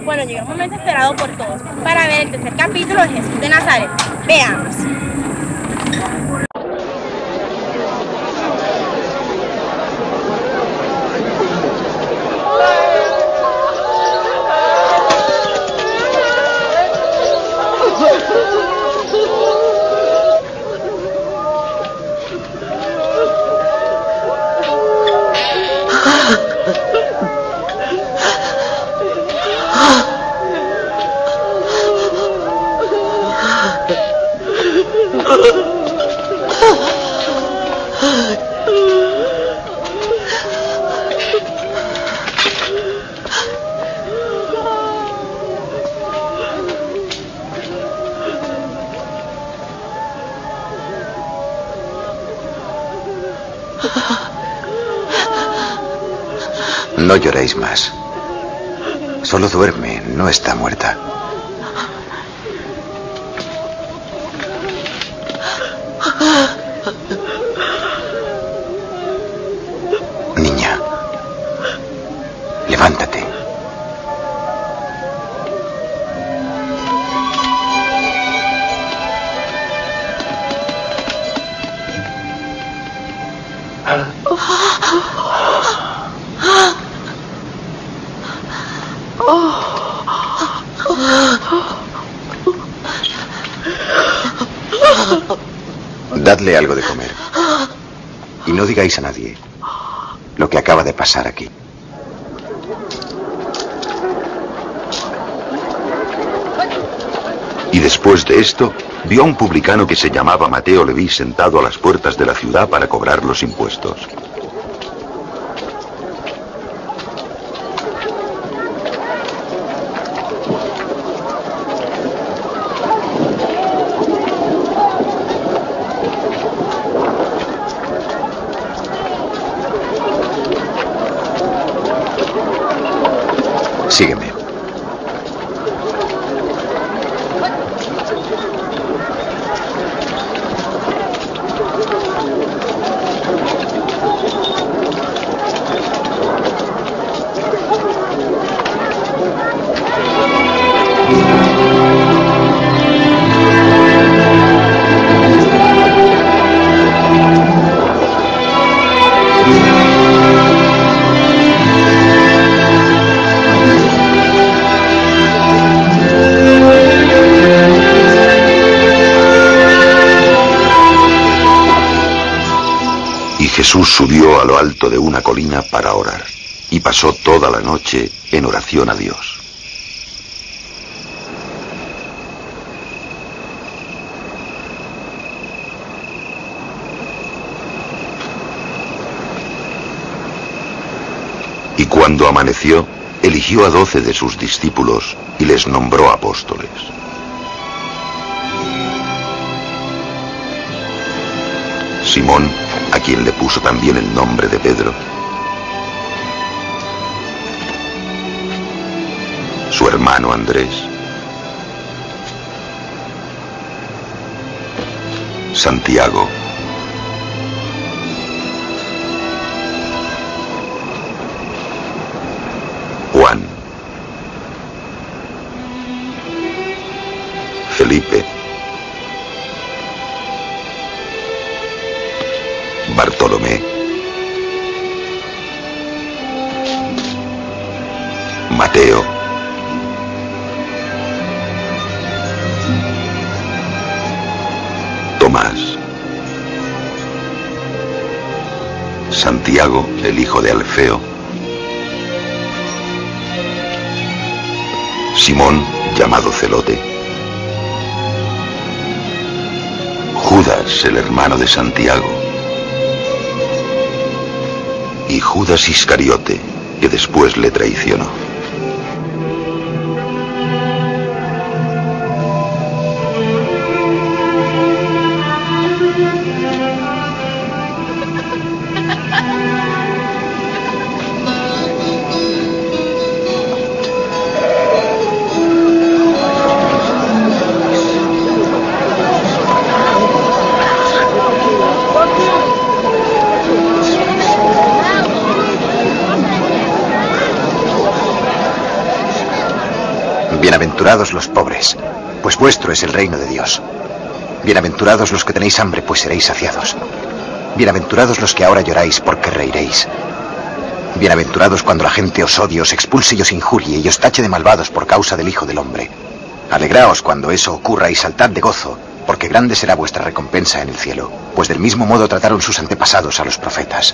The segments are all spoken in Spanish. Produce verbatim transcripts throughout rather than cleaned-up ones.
Bueno, llegó el momento esperado por todos para ver el tercer capítulo de Jesús de Nazaret. Veamos. No lloréis más. Solo duerme, no está muerta. Niña, levántate. Dadle algo de comer. Y no digáis a nadie lo que acaba de pasar aquí. Y después de esto, vio a un publicano que se llamaba Mateo Leví sentado a las puertas de la ciudad para cobrar los impuestos. Sígueme. Jesús subió a lo alto de una colina para orar, y pasó toda la noche en oración a Dios. Y cuando amaneció, eligió a doce de sus discípulos y les nombró apóstoles. Simón, a quien le puso también el nombre de Pedro, su hermano Andrés, Santiago, Juan, Felipe, Bartolomé, Mateo, Tomás, Santiago, el hijo de Alfeo, Simón, llamado Celote, Judas, el hermano de Santiago, y Judas Iscariote, que después le traicionó. Bienaventurados los pobres, pues vuestro es el reino de Dios. Bienaventurados los que tenéis hambre, pues seréis saciados. Bienaventurados los que ahora lloráis, porque reiréis. Bienaventurados cuando la gente os odie, os expulse y os injurie y os tache de malvados por causa del Hijo del Hombre. Alegraos cuando eso ocurra y saltad de gozo, porque grande será vuestra recompensa en el cielo, pues del mismo modo trataron sus antepasados a los profetas.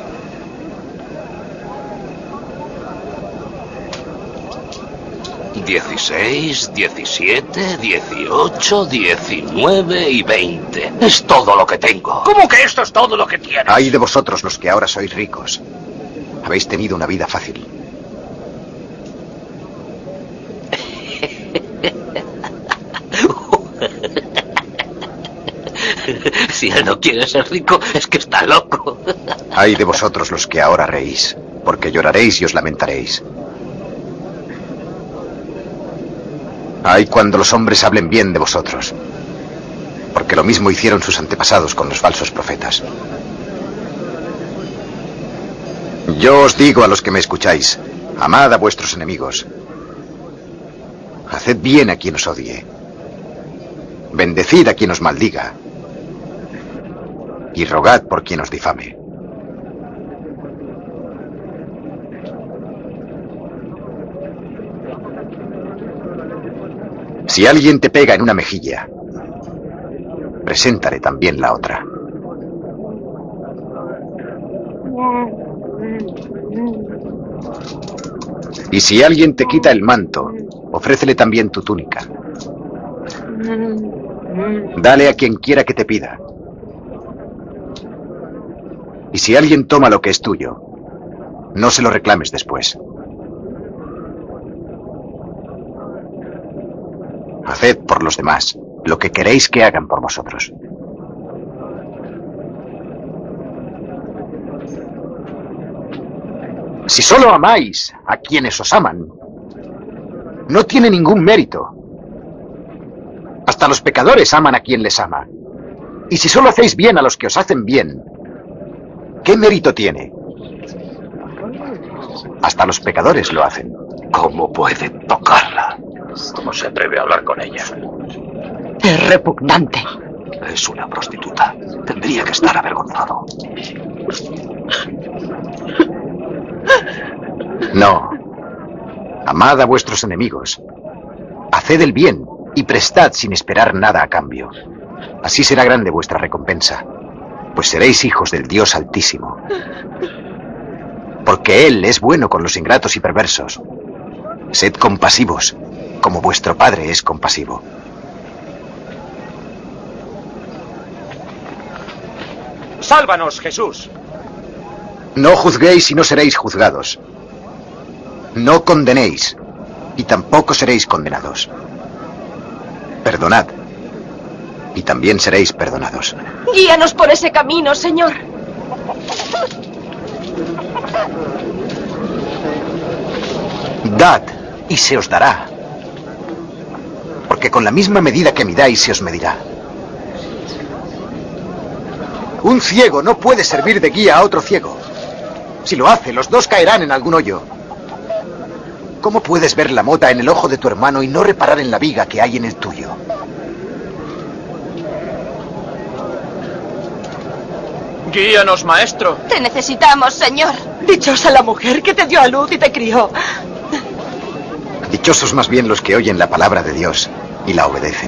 dieciséis, diecisiete, dieciocho, diecinueve y veinte. Es todo lo que tengo. ¿Cómo que esto es todo lo que tienes? Ay de vosotros los que ahora sois ricos. Habéis tenido una vida fácil. Si él no quiere ser rico, es que está loco. Ay de vosotros los que ahora reís, porque lloraréis y os lamentaréis. Ay cuando los hombres hablen bien de vosotros, porque lo mismo hicieron sus antepasados con los falsos profetas. Yo os digo a los que me escucháis, amad a vuestros enemigos. Haced bien a quien os odie. Bendecid a quien os maldiga. Y rogad por quien os difame. Si alguien te pega en una mejilla, preséntale también la otra. Y si alguien te quita el manto, ofrécele también tu túnica. Dale a quien quiera que te pida. Y si alguien toma lo que es tuyo, no se lo reclames después. Haced por los demás lo que queréis que hagan por vosotros. Si solo amáis a quienes os aman, no tiene ningún mérito. Hasta los pecadores aman a quien les ama. Y si solo hacéis bien a los que os hacen bien, ¿qué mérito tiene? Hasta los pecadores lo hacen. ¿Cómo puede tocarla? ¿Cómo se atreve a hablar con ella? Es repugnante. Es una prostituta. Tendría que estar avergonzado. No. Amad a vuestros enemigos. Haced el bien y prestad sin esperar nada a cambio. Así será grande vuestra recompensa, pues seréis hijos del Dios Altísimo. Porque Él es bueno con los ingratos y perversos. Sed compasivos, como vuestro Padre es compasivo. ¡Sálvanos, Jesús! No juzguéis y no seréis juzgados. No condenéis y tampoco seréis condenados. Perdonad y también seréis perdonados. Guíanos por ese camino, Señor. Dad y se os dará. Porque con la misma medida que midáis se os medirá. Un ciego no puede servir de guía a otro ciego. Si lo hace, los dos caerán en algún hoyo. ¿Cómo puedes ver la mota en el ojo de tu hermano y no reparar en la viga que hay en el tuyo? Guíanos, maestro. Te necesitamos, Señor. Dichosa la mujer que te dio a luz y te crió. Dichosos más bien los que oyen la palabra de Dios y la obedecen.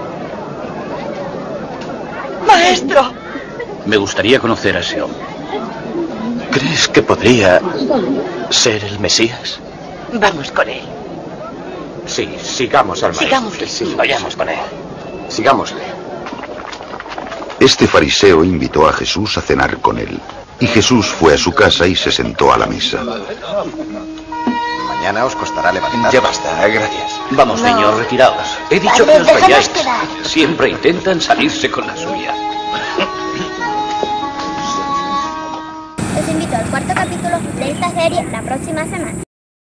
Maestro. Me gustaría conocer a ese hombre. ¿Crees que podría ser el Mesías? Vamos con él. Sí, sigamos al maestro. Sigámosle. Sí, Vayamos con él. Sigámosle. Este fariseo invitó a Jesús a cenar con él, y Jesús fue a su casa y se sentó a la mesa. Mañana os costará levantar. Ya basta, gracias. Vamos, No. niños, retiraos. He dicho Padre, que os déjanos vayáis. quedar. Siempre intentan salirse con la suya. Los invito al cuarto capítulo de esta serie la próxima semana.